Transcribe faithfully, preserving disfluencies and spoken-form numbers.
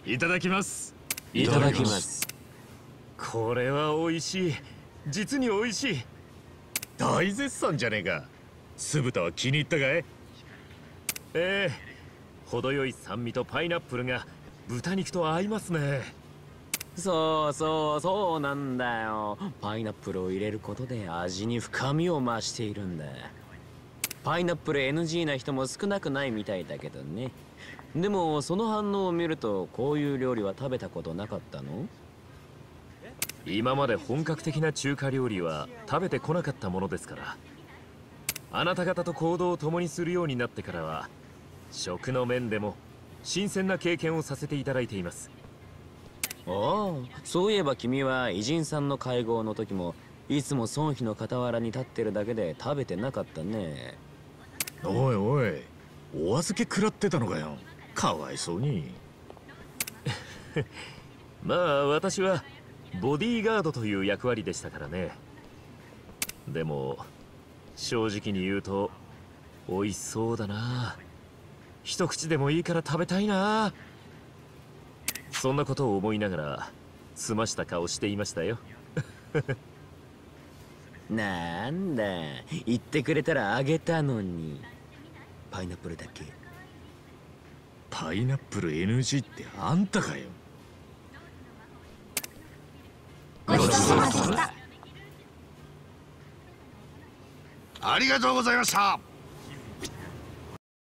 いただきます。 いただきます。 これは美味しい。実に美味しい。 大絶賛じゃねえか。酢豚は気に入ったかい？ ええ、程よい酸味とパイナップルが豚肉と合いますね。 そうそうそうなんだよ。パイナップルを入れることで味に深みを増しているんだ。パイナップル エヌジー な人も少なくないみたいだけどね。でもその反応を見るとこういう料理は食べたことなかったの？ 今まで本格的な中華料理は食べてこなかったものですから。あなた方と行動を共にするようになってからは食の面でも新鮮な経験をさせていただいています。 おお、そういえば君は偉人さんの会合の時もいつも孫妃の傍らに立ってるだけで食べてなかったね。 おいおい、お預け食らってたのかよ。かわいそうに。 まあ私はボディーガードという役割でしたからね。でも正直に言うと美味しそうだな。一口でもいいから食べたいな。そんなことを思いながら澄ました顔していましたよ。 なんだ、言ってくれたらあげたのに。パイナップルだけ。 パイナップル エヌジー ってあんたかよ。 ごちそうさまでした。 ありがとうございました。